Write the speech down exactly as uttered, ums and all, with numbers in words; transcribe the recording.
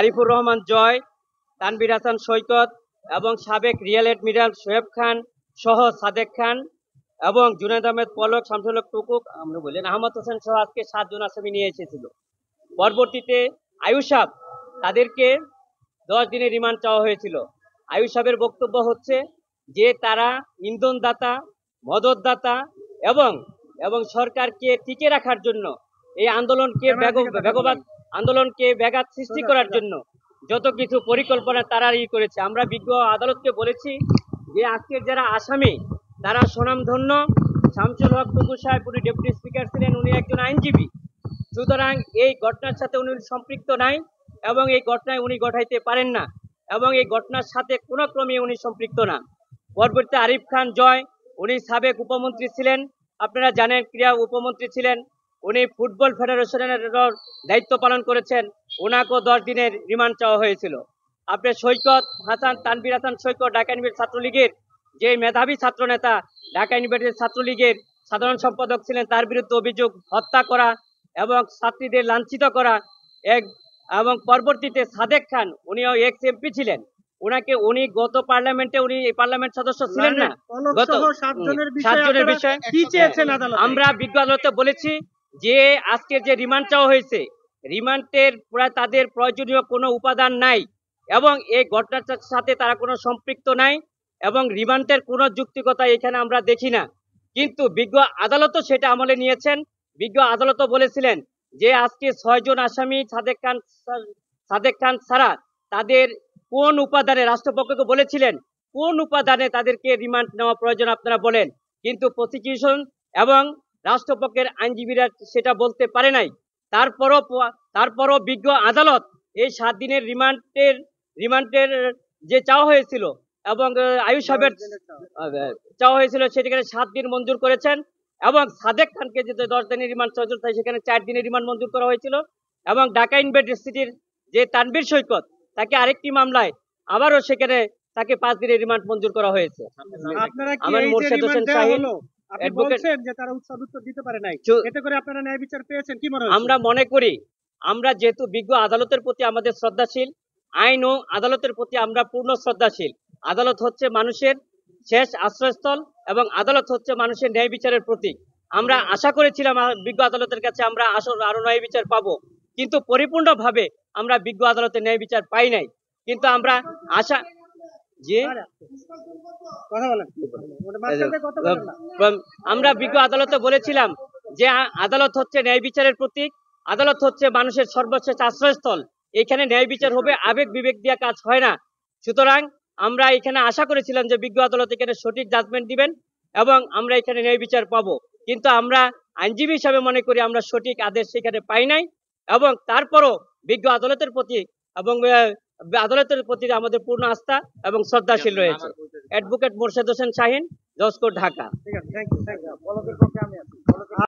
আরিফুর রহমান জয়, তানভীর হাসান সৈকত এবং সাবেক real admiral Shoaib খান সহ সাদেক খান এবং জুনায়েদ আহমেদ পলক, শামসুল হক টুকুক, আমরা বললেন আহমদ হোসেন সহ আজকে সাতজন আসামি নিয়ে এসেছিল। পরবর্তীতে আয়ুষ সাহেব তাদেরকে দশ দিনের রিমান্ড চাওয়া হয়েছিল। আয়ুষ সাহেবের বক্তব্য হচ্ছে যে তারা ইন্ধনদাতা, মদতদাতা এবং এবং সরকারকে টিকে রাখার জন্য এই আন্দোলনকে বেগবাদ আন্দোলনকে ব্যাঘাত সৃষ্টি করার জন্য যত কিছু পরিকল্পনা তারা ই করেছে। আমরা বিজ্ঞ আদালতকে বলেছি যে আজকের যারা আসামি তারা স্বনামধন্য। শামসুল হক টুকু সাহেব উনি ডেপুটি স্পিকার ছিলেন, উনি একজন আইনজীবী, সুতরাং এই ঘটনার সাথে উনি সম্পৃক্ত নাই এবং এই ঘটনায় উনি ঘটাইতে পারেন না এবং এই ঘটনার সাথে কোনো ক্রমে উনি সম্পৃক্ত না। পরবর্তীতে আরিফ খান জয়, উনি সাবেক উপমন্ত্রী ছিলেন, আপনারা জানেন ক্রীড়া উপমন্ত্রী ছিলেন, উনি ফুটবল ফেডারেশনের দায়িত্ব পালন করেছেন, ওনাকেও দশ দিনের রিমান্ড চাওয়া হয়েছিল। আপনার সৈকত হাসান, তানভীর হাসান সৈকত ঢাকা ইউনিভার্সিটি ছাত্রলীগের যে মেধাবী ছাত্র নেতা, ঢাকা ইউনিভার্সিটি ছাত্রলীগের সাধারণ সম্পাদক ছিলেন, তার বিরুদ্ধে অভিযোগ হত্যা করা এবং ছাত্রীদের লাঞ্ছিত করা এক এবং পরবর্তীতে সাদেক খান, উনিও এক্স এমপি ছিলেন, ওনাকে উনি গত পার্লামেন্টে উনি পার্লামেন্ট সদস্য ছিলেন না। গত সাতজনের বিষয়ে কি চেয়েছেন আদালত? আমরা বিজ্ঞ আদালতে বলেছি যে আজকের যে রিমান্ড চাওয়া হয়েছে, রিমান্ডের প্রায় তাদের প্রয়োজনীয় কোনো উপাদান নাই এবং এই ঘটনাটার সাথে তারা কোনো সম্পৃক্ত নাই এবং রিমান্ডের কোনো যুক্তিকতা এখানে আমরা দেখি না। কিন্তু বিজ্ঞ আদালতও সেটা আমলে নিয়েছেন। বিজ্ঞ আদালতও বলেছিলেন যে আজকে ছয়জন আসামি সাদেক খান সাদেক খান ছাড়া তাদের কোন উপাদানে, রাষ্ট্রপক্ষকে বলেছিলেন কোন উপাদানে তাদেরকে রিমান্ড নেওয়া প্রয়োজন আপনারা বলেন, কিন্তু প্রসিকিউশন এবং রাষ্ট্রপক্ষের আইনজীবীরা সেটা বলতে পারে নাই। তারপরও তারপরও বিজ্ঞ আদালত এই সাত দিনের রিমান্ডের রিমান্ডের যে চাওয়া হয়েছিল এবং আয়ুষ সাহেবের চাওয়া হয়েছিল সেটাকে সাত দিন মঞ্জুর করেছেন এবং সাদেক খানকে যে দশ দিনের রিমান্ড চাওয়া হয়েছিল সেখানে চার দিনের রিমান্ড মঞ্জুর করা হয়েছিল এবং ঢাকা ইউনিভার্সিটির যে তানভীর সৈকত তাকে আরেকটি মামলায় আবারও সেখানে তাকে পাঁচ দিনের রিমান্ড মঞ্জুর করা হয়েছে। আমার মোর্শেদ হোসেন শাহিন আমরা মনে করি, আমরা যেহেতু বিজ্ঞ আদালতের প্রতি আমাদের শ্রদ্ধাশীল, আইন ও আদালতের প্রতি আমরা পূর্ণ শ্রদ্ধাশীল। আদালত হচ্ছে মানুষের শেষ আশ্রয়স্থল এবং আদালত হচ্ছে মানুষের ন্যায় বিচারের প্রতীক। আমরা আশা করেছিলাম বিজ্ঞ আদালতের কাছে আমরা আসল আরো ন্যায় বিচার পাবো, কিন্তু পরিপূর্ণভাবে আমরা বিজ্ঞ আদালতের ন্যায় বিচার পাই নাই। কিন্তু আমরা আশা যে আমরা বিজ্ঞ আদালতে বলেছিলাম যে আদালত হচ্ছে ন্যায় বিচারের প্রতীক, আদালত হচ্ছে মানুষের সর্বশেষ আশ্রয়স্থল, এখানে ন্যায় বিচার হবে, আবেগ বিবেক দিয়ে কাজ হয় না। সুতরাং আমরা এখানে আশা করেছিলাম যে বিজ্ঞ আদালত এখানে সঠিক জাজমেন্ট দিবেন এবং আমরা এখানে ন্যায় বিচার পাবো, কিন্তু আমরা আইনজীবী হিসাবে মনে করি আমরা সঠিক আদেশ সেখানে পাই নাই এবং তারপরও বিজ্ঞ আদালতের প্রতি এবং আদালতের প্রতি আমাদের পূর্ণ আস্থা এবং শ্রদ্ধাশীল রয়েছে। অ্যাডভোকেট মোর্শেদ হোসেন শাহিন, জজ কোর্ট, ঢাকা।